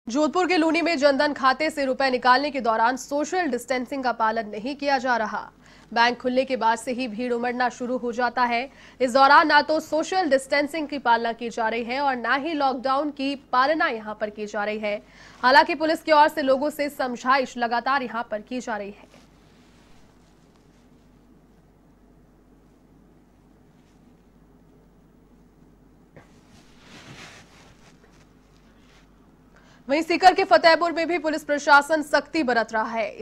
जोधपुर के लूनी में जनधन खाते से रुपए निकालने के दौरान सोशल डिस्टेंसिंग का पालन नहीं किया जा रहा। बैंक खुलने के बाद से ही भीड़ उमड़ना शुरू हो जाता है। इस दौरान ना तो सोशल डिस्टेंसिंग की पालना की जा रही है और ना ही लॉकडाउन की पालना यहां पर की जा रही है। हालांकि पुलिस की ओर से लोगों से समझाइश लगातार यहां पर की जा रही है। वहीं सीकर के फतेहपुर में भी पुलिस प्रशासन सख्ती बरत रहा है।